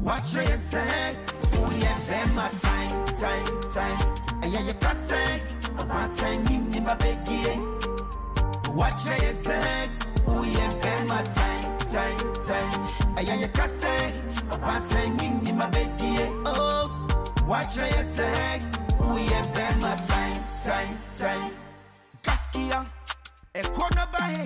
Watch your say, oh yeah, be my time. And yeah, you can say, about time in my baby. Watch your say, oh yeah, be my time. And yeah, you can say, about time in my baby. Oh, watch your say, oh yeah, be my time. Gaskia, wahala,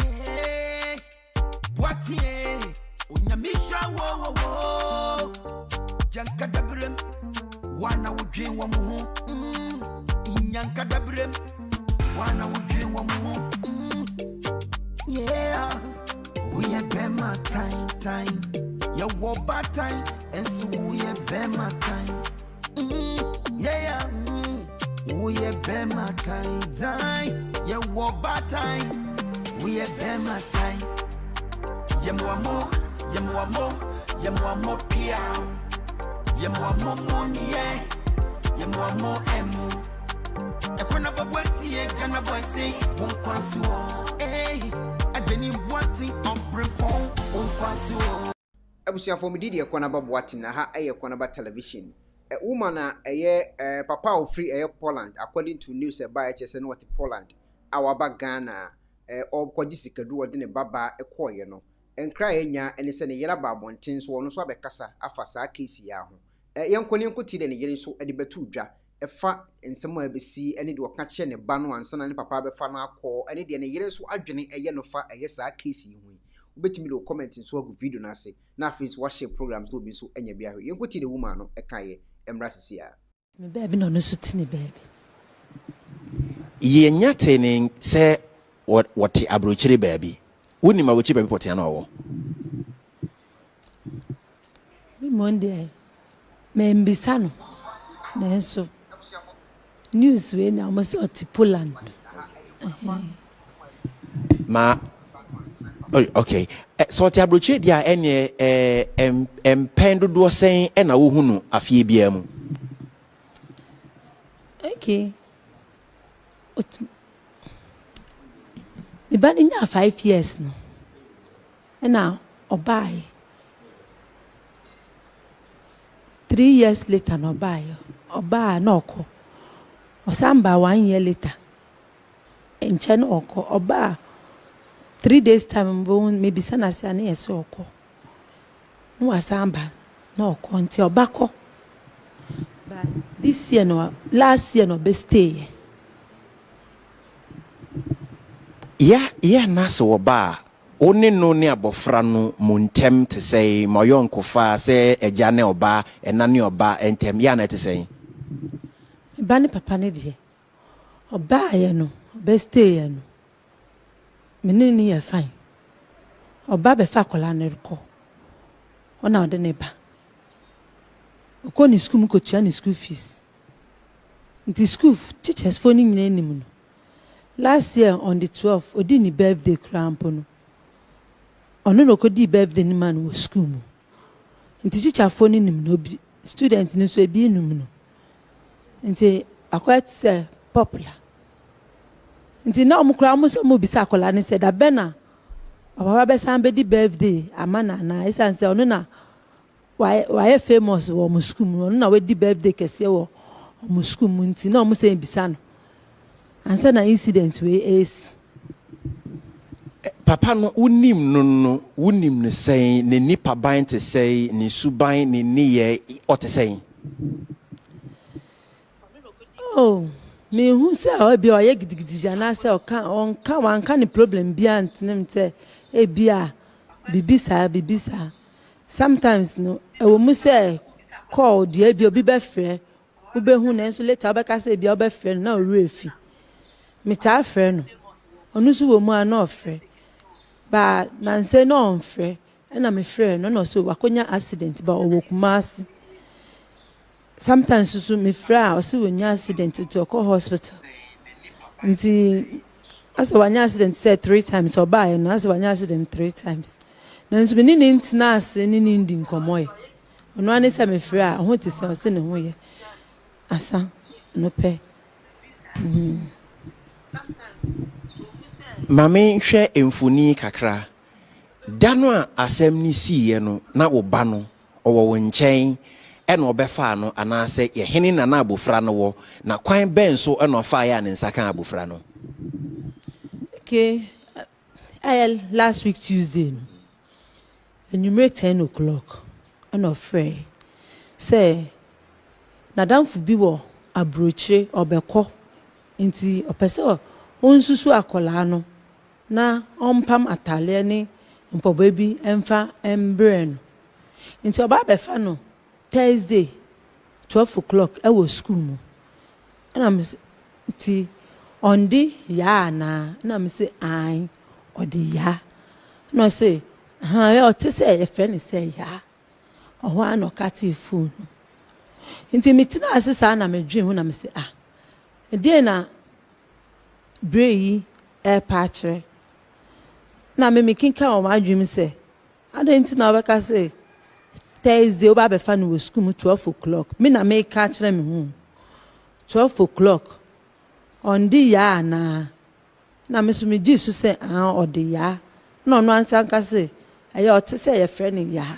what ye? Unyamisha wo janka dabrem wana wudwen wo mu inyanka dabrem wana wudwen wo mu yeah we are bema time ya wo bad time and so we are bema time yeah we are bema time ya wo bad time we are bema time Yamwamo pia. Yamwamo money. Yamwamo emu. Ekwana babwati ye gana boyse wonkwansu. Eh, ajeni bwati ombrepon wonkwansu. Abusia for me didi ekwana babwati na ha ekwana television. Woman eye papa o free Poland according to news by HSN what Poland. Awaba Ghana obkwaji sikadu wode ne baba ekoye no. Enkra enya ene se ne yera babonten so no so abekasa afa saa case ya ho yenkoni nkoti de ne yere so ade betu dwa efa ensemo abesi ene de oka che ne ba no ansana ne papa befa no akọ ene de ne yere so adwene eye no fa eye saa case yi ho ubetimi do comment so agu video na ase na face worship programs to bi so enya bia ho yenkoti de woman no ekaye emra sisia me baby no so tini baby ye nyate ne se what abrochire baby Wuni ma wochi baby potia na owo. Mi monde me mbisa no. Na so news we na mo se oti Poland. Ma okay. So ti abroche dia ene empendo do sen e na wo hunu afie bia mu. Okay. Me ban nya 5 years no. And now obai. 3 years later no obai. Oba no ko. Osamba 1 year later. Enche no ko oba 3 days time maybe sana se na yes oko. No asamba no ko nti obako. But this year no last year no be stay. Yeah, naso oba oni no ne abofra no montem te say moyon kofa say eja ne oba enane oba entem ya na te say ba ne papa ne de oba ye no best ye no menini ye fine oba be fa kola ne reko ona ode ne ba okọ ni school ko tua ni school fees nti school teachers for ni nyina nim no. Last year on the 12th, Odini birthday crampono. Ono no kodi birthday ni man wo school mu. Nti teacher phone ni no bi student ni so ebi enum no. Nti Acquah say popular. Nti na omukura mo so mo bisa akola ni say da bena. Baba be san be di birthday amana na isan say ono na why famous wo mo school mu. Ono na we di birthday kese wo mo school mu nti na mo say bisa no. And so na incident we is Papa no unim no say ne nipa ban te say ne suban ne niye o te say oh me hu say o bi o ye gidigidi na say o kan wan kan ni problem bi antinem say e bia bibisa sometimes no e wo mu say call de bi obi be frɛ wo be hu na so later oba ka say bia oba frɛ na o refi me ta frɛ no onu so wo mu ana ofrɛ ba na nse no onfrɛ na me frɛ no so wakonya accident ba owo kumasi sometimes so me frɛ o so wonya accident to Acquah hospital nti as wanya accident say 3 times or by no as wanya accident 3 times na nso me ni ntina ase ni ndi nkomoy ono ane se me frɛ ho ti se o se ne ho ye asa no pe Maame hwɛ emfoni kakra dano a asɛm ni siye no na wo ba no owo nchen e no obefa no anase ye hene na na abofra no wo na kwan ben so e no fa ya ne nsaka abofra no. Okay, last week Tuesday, and you made 10 o'clock, and of free. Say, Nadam Fubiwo, a broche or beko, into a person, unsusu akolano, na pam ataliani, and po baby, emfa, brain. Into a babefano, Thursday, 12 o'clock, I was school. And I'm tea. On the ya na me say I or the ya no say ha to say a friend say ya or one or catty phone intimate na asesa na me dream na me say e dey na brei air patch na me kinka o my dream say I don't na waka say Thursday oba be fan we school 12 o'clock me na me catch me 12 o'clock on the ya na me Jesus say or the ya no answer can say ayo to say your friend ya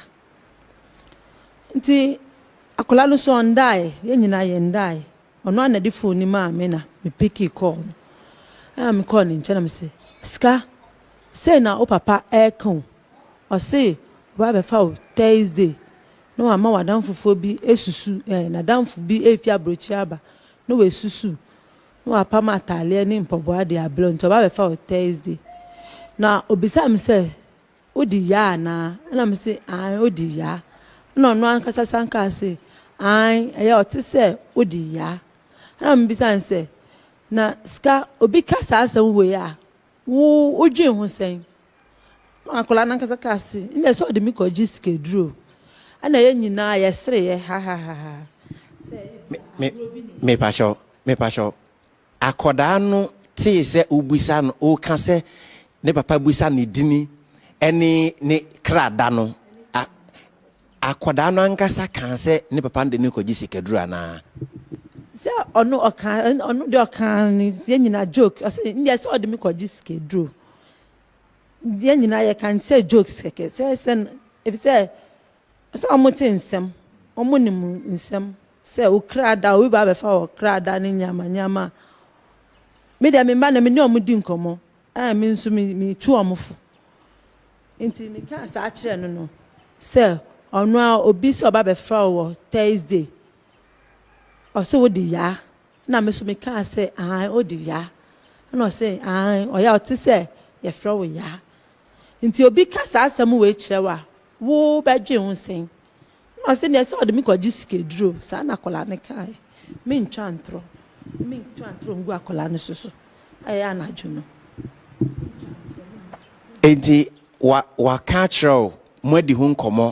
nti akola no so on die ye nyina ye ndai ono anadi phone ni Maame na me pick call me call ni nche na me say ska say na o papa ekon o say ba be fa Thursday no ama wadan fofo bi esusu na danfo bi efia brochi aba no we susu no apama atale ni mpoboa de ablo nto ba be fa Thursday na obisa me say odi ya na me say odi ya no ankasa sanka say eya oti say odi ya me bisa say na ska obi kasa asem we ya wo odwen ho sen no akola nankasa kasi inde so de mi ko jiske duro ana ye nyina ye sere ye ha me pasho akoda no ti se ubisa no o ka se ne papa busa ne dini eni ne krada no akoda no ankasa kan se ne papa de ne koji sikadura na se ono de okan ni ye nyina joke ase ndi se o de me koji sikaduro ye nyina ye kan se jokes keke se if say so omutinsem omunim nsem se o krada o ba be fa o krada ni nyama me de me ba na me ne omudi nkomo me nso me tu omfo nti me ka sa akire no se ono obi se oba be fa o Thursday o se wo di ya na me so me ka se o di ya na o se o ya o ti se ye fra wo ya nti obi ka sa asem we kire wa wo ba dwe ho sen no se ne se o de me ko gisike duro sa na kola ne kai me ntwa ntro ngu akola ne soso aya na adwuno enti wa catchro mwedi hu nkomo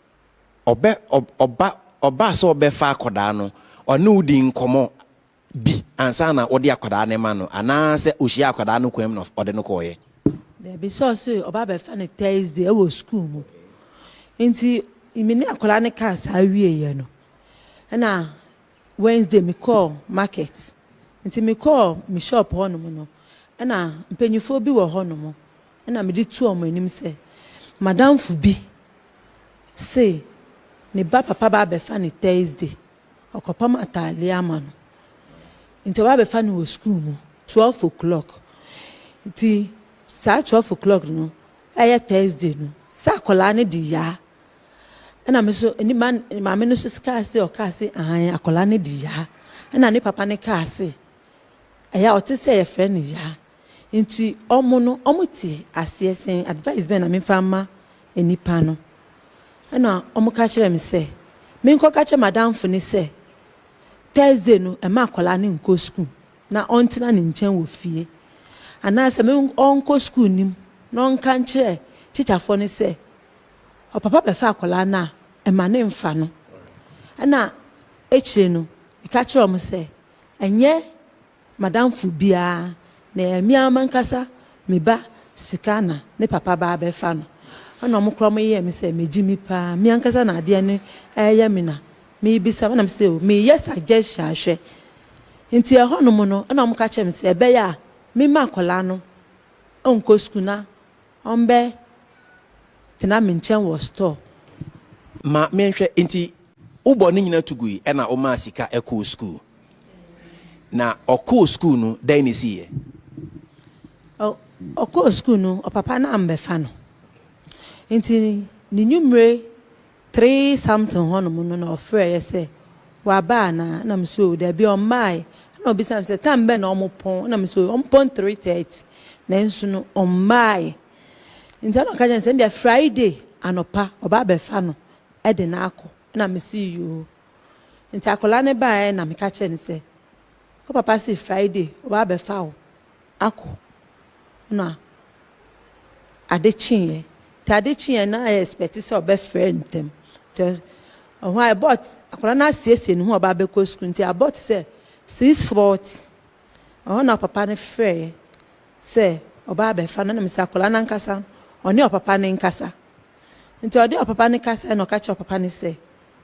oba so obefa akoda no onu udi nkomo bi ansa na odi akoda ne ma no ana se oshi akoda no kwem no ode no koye there be so say oba be fa ne Thursday e wo school mu nti imini akola ne ka sa wie ye no na Wednesday me call market nti me call me shop hono no na mpanyifo bi wo hono mo na me di tu omanim se madam fu bi say ne ba papa ba be fa ne Thursday okopa matale ama no nti ba be fa ne wo school mu 12 o'clock nti sa 12 o'clock no aya Thursday no sa kola ne di ya na me so ni man Maame no so ska se o ka se akola ne di ya na ne papa ne ka se aya o te se ye friend ya nti omuti asiesen advice be na me fama enipa no na omuka kire me se me nko ka kire madam fu ni se Thursday no e ma akola ne nko school na ontina ne nchen wo fie ana se me onko school nim na onka kire teacher fo ni se o papa be fa akola na e ma ne mfa no na echire no e ka kire o se enye madam fu bia na emi amankasa me ba sikana ne papa ba be fa no ana mo kro mo ye me se meji mi pa mi ankasa na ade ne eye me na me bisa na me se o me yes suggest ahwe nti e hono mo no ana mo ka kire me se be ya me ma akola no onko school na ombe tina me nchen wo store ma menhwe nti ubo ni nyina tugui e na o ma sika eko school na oko school no dan ni siye oko school no o papa na ambefa no nti ni numre 3 something hono no na ofre ye se wa ba na mso da bi on mai na obi sam se tambe na omopon na mso ompon 3:30 na nso no on mai nti na ka jense ndia Friday anopa oba befa no e de na akọ na msi you nti akola ne ba na meka che ne se o papa si Friday oba befa o akọ na adechin na expect se oba friend them why but akola na siesie no oba be ko school nti about se 6:40 na papa ne frɛ se oba befa na msi akola na nkasa oni o papa ne nkasa nti odi o papa ne kasa na ka che o papa ne se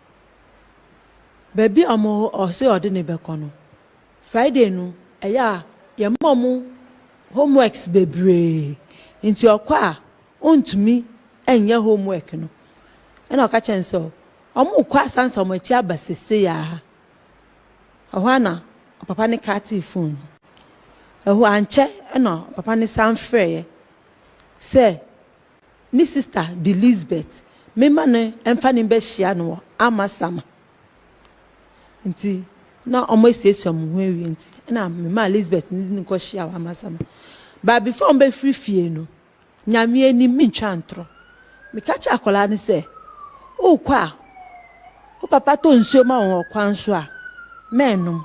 baby omo o se odi ne be kono Friday no eya ye momu homeworks bebre nti okwa ontumi enye homework no na ka che nso omo kwa sansa omo chi abasese ya ohana o papa ne ka ti phone ehu anche na papa ne san frɛ se ni sister di Elizabeth me mane emfa ni be hia no amasama nti na omo esiesie omo ho awie nti na me ma Elizabeth ni ko hia wa amasama ba before mbe free fie no nyame ani mi ntwantro me ka cha akola ni se o kwa o papa to nsuo ma won kwan so a menum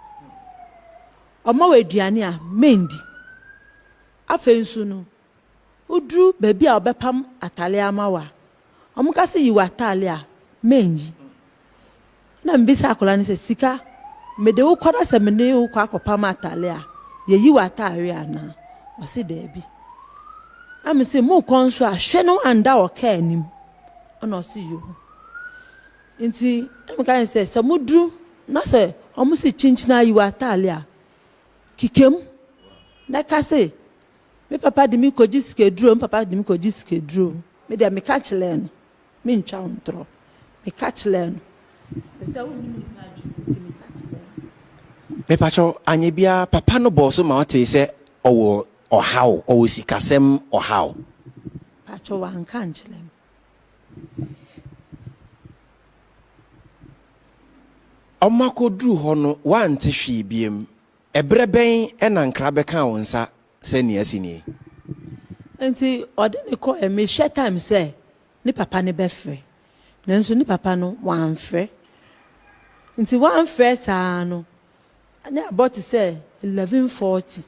omo weduane a mendi afa nsu no udru baby a obepam atale amawa omukase yi watale a menyi na mbisa akola ni se sika mede wo kwada se mene wo kwa akopam atale a ye yi watare ana o se da bi am se mu konso a hwe no anda o ka anim ona o se yo nti am kan se so mudru na se omusi chinchina yi watale a kikem na kase me papa de mi koji skedro papa de mi koji skedro me de me catch len me ntwa ontro me catch len se wo ni me catch len me pacho anye bia papa no boso ma ote se owo ohaw owo sikasem ohaw pacho wan catch len omako dru ho no wante hwe biem ebreben ena nkra beka wonsa se ni asini nti ode ne ko me share time se ni papa ne be frɛ nanso ni papa no wan frɛ nti wan frɛ saa no na about say 11:40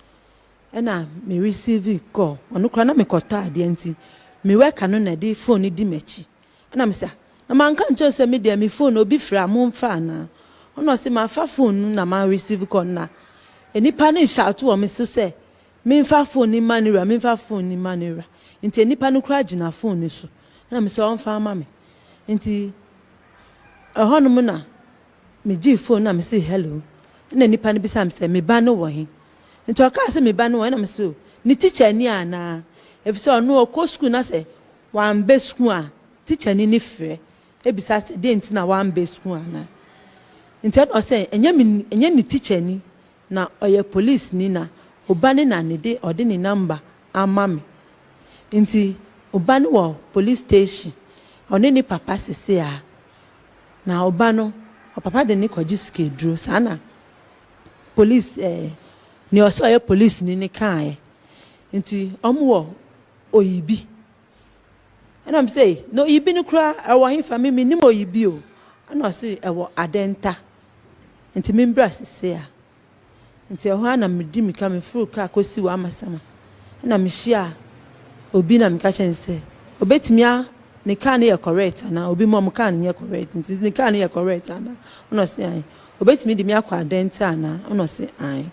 ena me receive call ono kra na me kota ade nti me weka no na de phone di machi ena me sa na man kan cho se me de me phone obi frɛ am mfa na ono se ma fa phone na ma receive call na enipa ne shout wo me so se me mfa phone ni manira me mfa phone ni manira nti enipa no kra gina phone ni so na me so on fa ma me nti ehonum na me gi phone na me say hello na enipa no bi sam say me ba no wo he nti o ka say me ba no wo na me so ni teacher ni ana efso no o ko school na say wan be school a teacher ni frɛ ebisa say de nti na wan be school ana nti o say enye ni teacher ni na oye police ni na obani na ne de ode ni number ama me nti obani wo police station one ni papa sese a na obano o papa de ni koji skedro sana police ni oso ye police ni kan nti omwo oyibi and I'm say no yibi ni kura ewo himfa me ni mo yibi o ana say ewo adenta nti me mbra sese a nti ehwa na medi mika me furu ka kosi wa amasama na me hia obi na mika chense obetimia ne ka na ye correct na obi mo ka na ye correct nti ne ka na ye correct na ono se ai obetimi di mi akwa adenta na ono se ai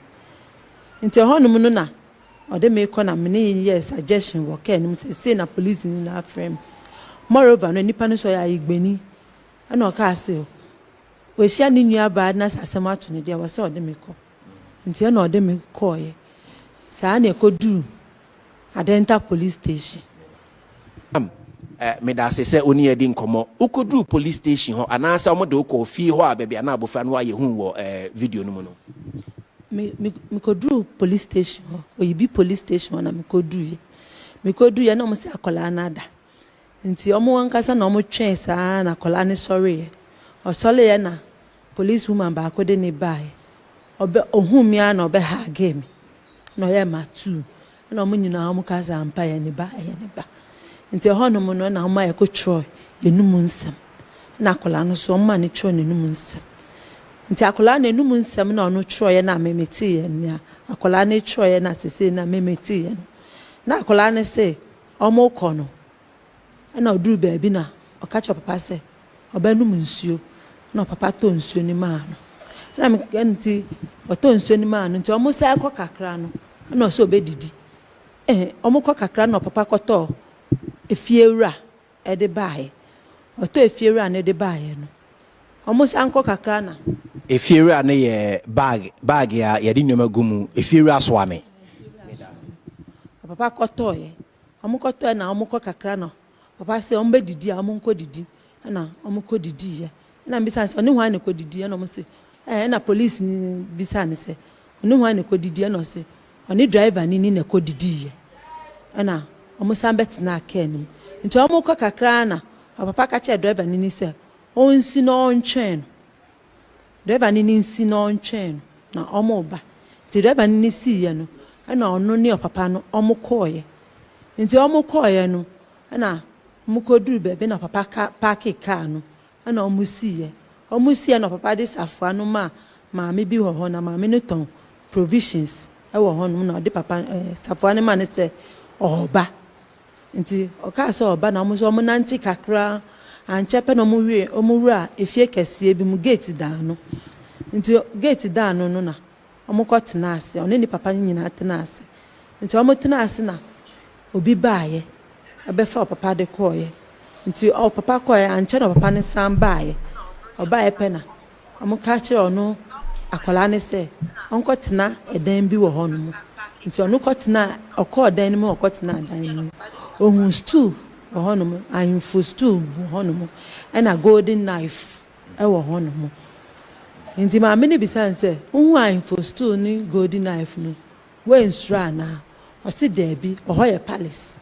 nti ehonum no na ode me ko na me ne ye suggestion wo ka nim se na police ni na frame moreover no nipa no so ya igbeni ana o ka se o hia ni nua ba na sasema to ne de wo se ode me ko nti na ode me call ye saa na ekodu adenta police station me da se oni edi nkomo ukodru police station ho anasa omo de uko fie ho a baby ana abofra no aye hu wo video no mu no me kodru police station ho oyibi police station na me kodru ye na omo se akola na ada nti omo wankasa na omo twen saa na akola ne sorry o sole ye na police woman ba akode ne bae obe ohumia na obe ha game no ye matu na omo nyina omo kasa ampa ye ne ba nti hono mo no na omo ye ko tro enum nsam na akola no so omo ne tro ne enum nsam nti akola na enum nsam na ono tro ye na memeti ye na akola ne tro ye na sese na memeti ye na akola ne se omo kono na oduru baabi na okacho papa se obanum nsuo na papa to nsuo ni ma no na me nti oto nsuo ni ma no nti omo sai kọ kakra no na so obedidi omo kọ kakra na papa kọtọ efiewura de baaye oto efiewura na de baaye no omo sai kọ kakra na efiewura na ye bag ya ye di nyoma gumu efiewura so ame papa kọtọ ye omo kọtọ na omo kọ kakra no papa se omo bedidi omo nko didi na omo kọ didi ye na mbisa se oni hwan ne kọ didi ye na omo se na police ni bisa ne se oni hwan ne kọ didi ye na se oni driver ni ne kọ didi ye na omo sambet na ken nti omo kọ kakra na papa ka che driver ni se onsi na ontwen driver ni nsi na ontwen na omo ba ti driver ni si ye no na ono ni papa no omo kọ ye nti omo kọ ye no na omo kọ duru be na papa park car no na omo si ye na papa de safua no maame bi ho na maame no ton provisions wo ho no na de papa safua ne ma ne se oba nti o ka so oba na omo nanti kakra anchepe na omo wura efie kese bi mu gate da no nti gate da no na omo ko tena ase oni ni papa nyina tena ase nti omo tena ase na obi baaye abefa papa de koye nti o papa koye anche na papa ne san baaye oba pena omo ka kire ono akola ne se onko tena edan bi wo hono mu nti ono ko tena okọ dan ni mu okọ tena dan ni ohun stool wo hono mu ayinfo stool wo hono mu na golden knife wo hono mu nti ma me ne bisan se ohun ayinfo stool ni golden knife no we nsura na o si debi o ye palace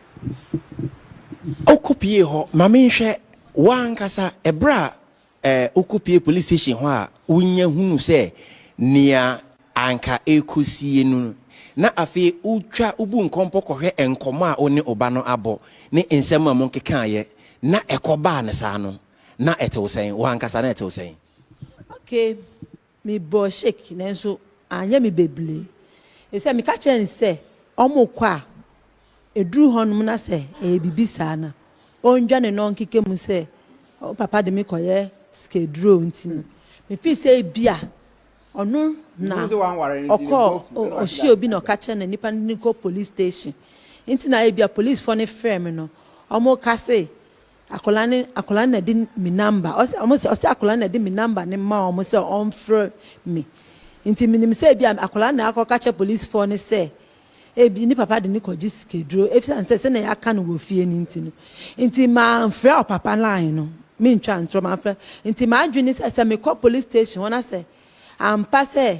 okupie ho mame nhwe wankasa ebra okupie police station ho a unya hunu se nia anka ekosie nu na afi utwa ubu nkompo kohwe enkomo a oni oba no abo ne ensem a monkeka ye na ekoba ne sa no na etewsen wankasa na etewsen okay mi bo shake nenso anya mi beble e se mi ka chen se omo kwa edru honum na se bibisa na onja ne no nkike mu se papa de mi koye skedro ntino me fi se bia onu na oko o shi obi no ka che na nipa ni ko police station ntina bia police for ne firm no omo ka se akola na di mi number omo se akola na di mi number ne ma omo se on free me nti minim se bia akola na akoka che police for ne se ebi ni papa de ni ko skedro efisa se na ya ka no wo fie ni ntino nti ma free o papa line no me ntwa ntro ma free nti ma adwini se me ko police station wona se ampa se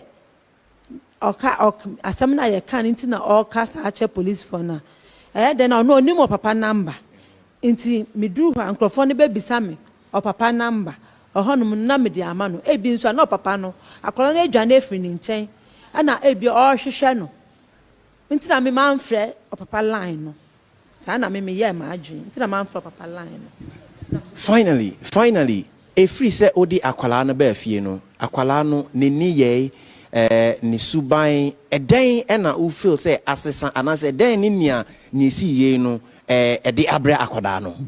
oka asam na ye kan nti na oka sa che police for na de na no onimo papa number nti me dru ha nkrofo ne be bisa me o papa number ohonum na me de ama no ebi nso na papa no akola na adwane efri ni nchen ana ebi o hwehwe no nti na me man frɛ o papa line no sa na me ye ma adwen nti na man frɛ papa line no finally efri se odi akwala no ba afie no akwala no ne niye ni suban eden na u feel say asesa anase eden ni nia ni si ye no de abre akoda no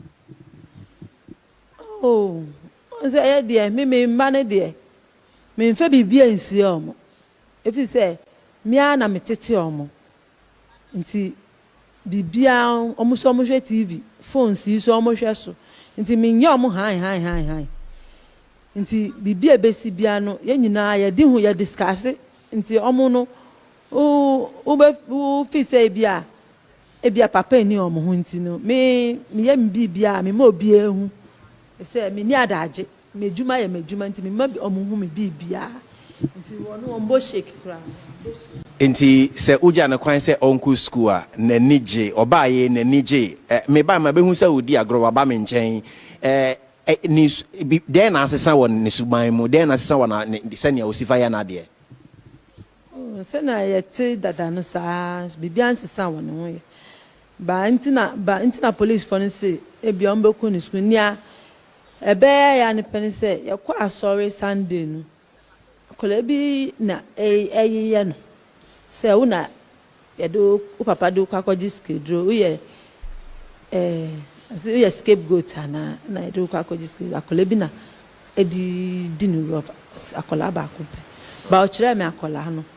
oh nze ye de me mba ne de me mfa bibia nsi omo efi se mia na metete omo nti bibia omo so omo hwe TV phone si so omo hwe so nti me nya omo han nti bibia besi bia no ye nyina ye di hu ye discuss nti omo no o fi se bia ebia papa ni omo ho nti no me ye bibia me ma obi ehu say me ni adaje me djuma ye me djuma nti me ma omo hu me bibia nti wono ombo shake kra nti se uja na kwan se onku school a na nije obaye na nije me ba ma behu se odi agro waba me nchen ni den na asesa won ne suban mu den na asesa wona se ne osifa ya na de se na yete dada no sa bibia nsesa won ho ye ba ntina police for no say ebia ombeku ni school nia ebe ya ne pen say yakwa asore Sunday no kola bi na ye no say una yedo papa do kwakoji skedro uye uye scapegoat na yedo kwakoji skedro akola bi na edi dinu rof akola ba ko pe ba o kire me akola no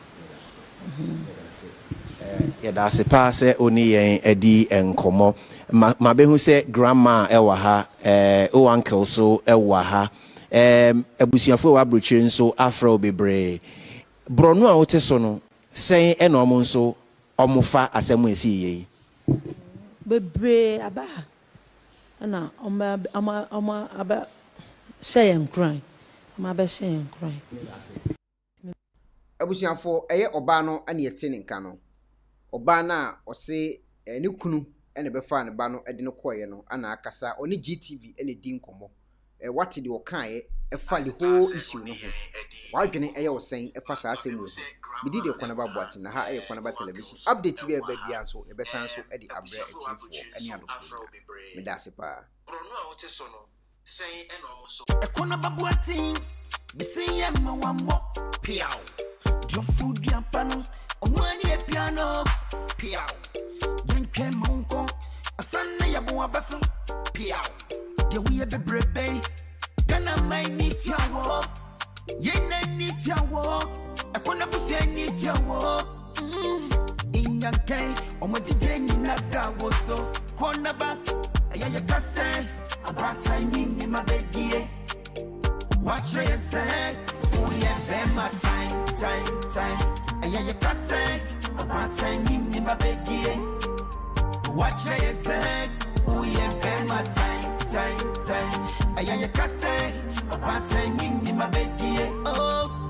da se pa se oni yen edi enkomo ma behu se grandma ewa ha o uncle so ewa ha abusuafo wa brochire nso afro bebre brono a wote so no sen ena omo nso omofa asemu esi yi bebre aba na oma aba sheyen kran oma ba sheyen kran abusuafo eye oba no ane yete ne nka no oba na ose ne kunu ene befa ne ba no ede ne koye no ana akasa oni GTV ene di nkomo what the okaye efa the whole issue no ho wadwene eye osen efa saa asemu mi di de Ekuonaba boati na ha Ekuonaba television update bi ebe bia so ebe san so e di abre etifo ene adofo mi da se pa Ekuonaba boati bisiye mawambo piao your food yampano onwani e piano piao yenke monko asana yabo abaso piao de we be brebe gana my need yawo yena need yawo Ekuonaba se need yawo inyanke omodide nyina dawo so Ekuonaba ya kase abata nyini mabedie watch your say we have my time and you can say abata nyini mabedie watch your say we have my time and you can say abata nyini mabedie oh